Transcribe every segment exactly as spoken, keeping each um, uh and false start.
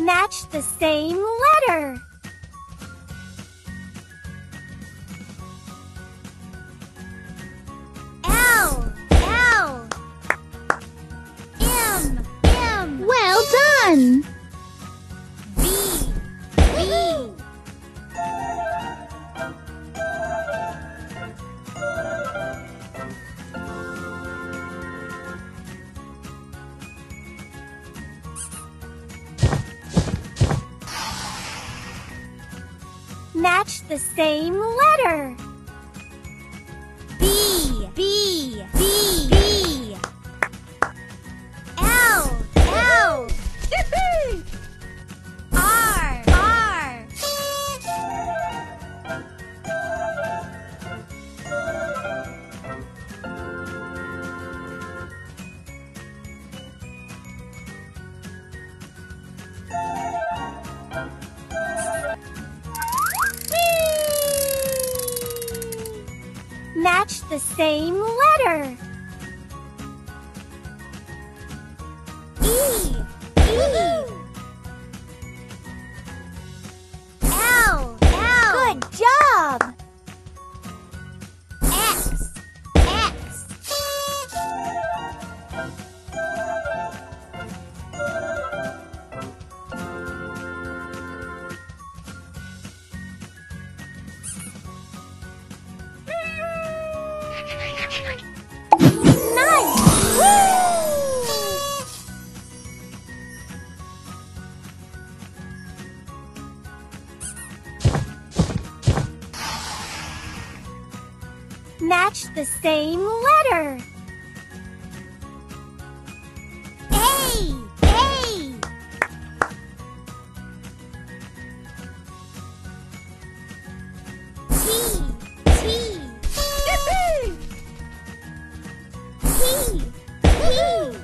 Match the same letter. L, L. M, M. Well done! V, V. Match the same letter. B, B, B, B. L, L. R, R. Match the same letter. E, E. L, L. Good job. X, X. Nice! Match the same letter. A, A. T, T. P, P.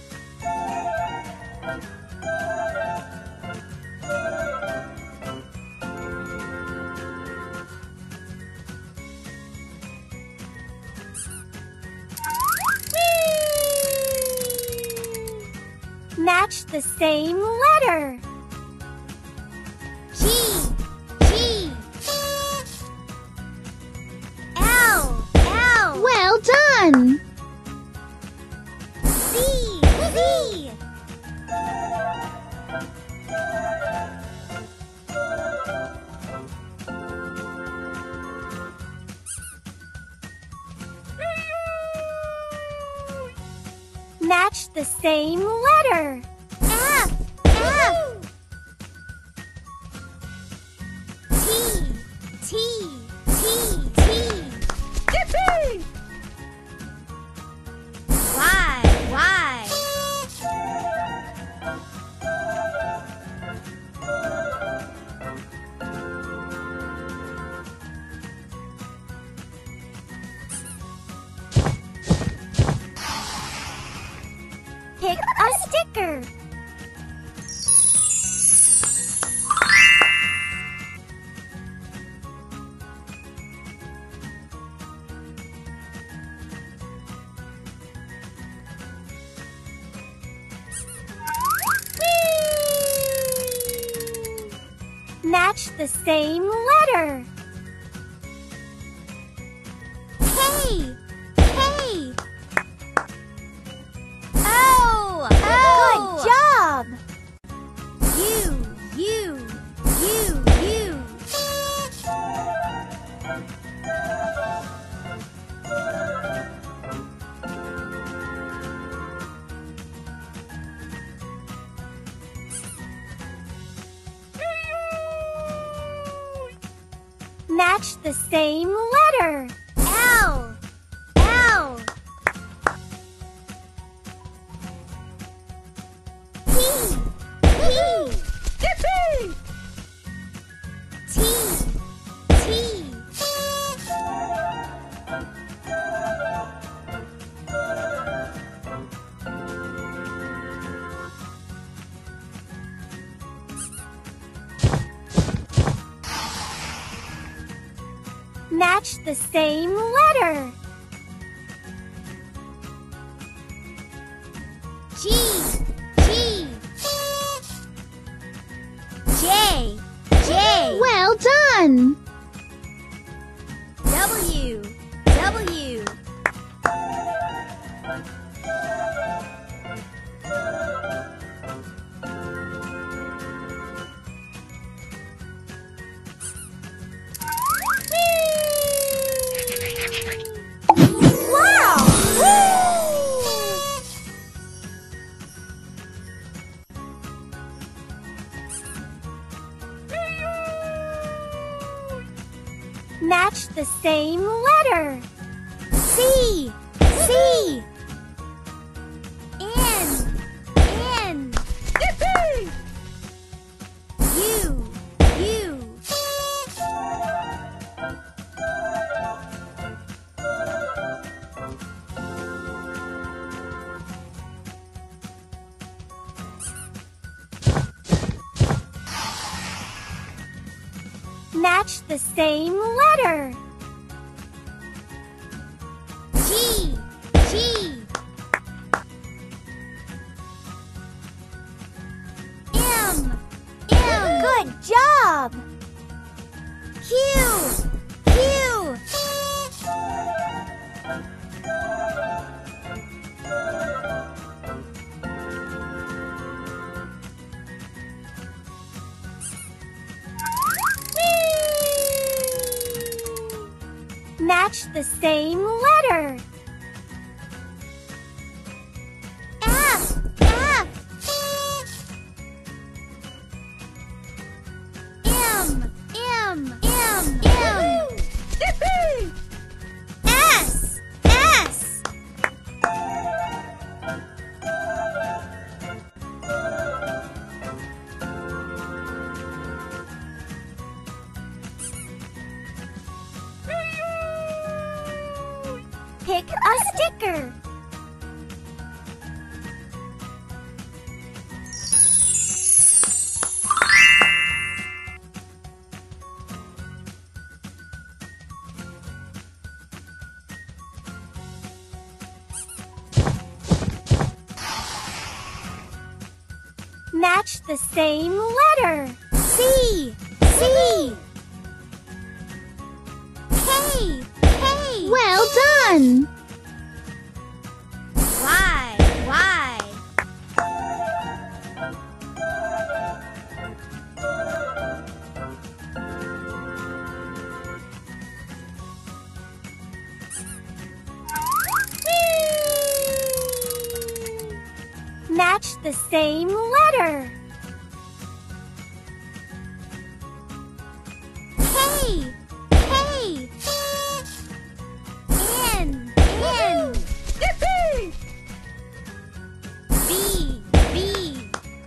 Match the same letter. G, G. L, L. Well done! Z, Z. Match the same letter. F, F. T, T, T, T. Y, Y. Pick a sticker. Match the same letter. K, K. O, O. Good job. U, U, U, U. Match the same letter. L, L. P, P. T, T. Match the same letter. G, G. done! W, W. Wow! Match the same letter. C, C. N, N. U, U. Match the same letter. G, G. M, M. Good job. Q, Q. Match the same letter. F, F. M, M, M, M. S, S. Pick a sticker. Match the same letter. C, C. K, K. Well done! Y, Y. Match the same letter. K, K. N, N. B, B.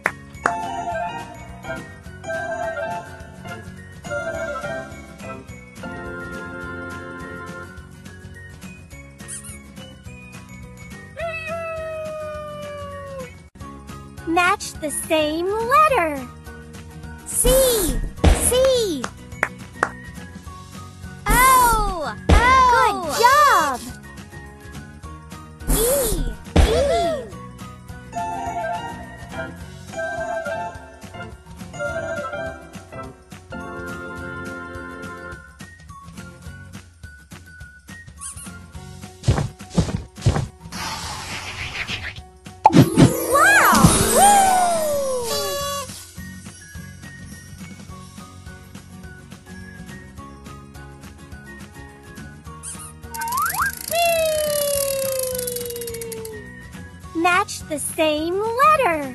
Match the same letter. C, C. O, O. Good job. E, E. Wow! Match the same letter.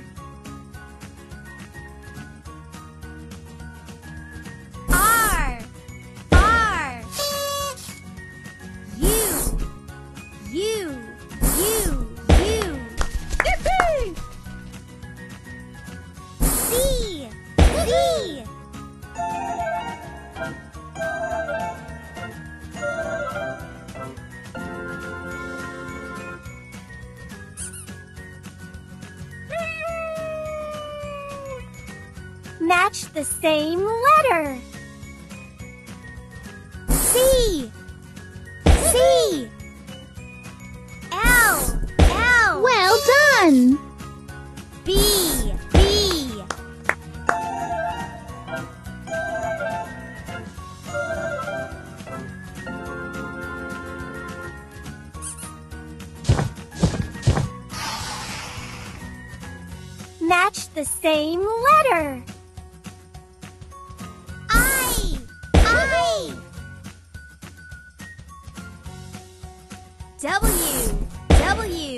R, R. U, U, U, U. Z, Z. Match the same letter. C, C. L, L. Well done! B, B. the same letter. I. I. W. W.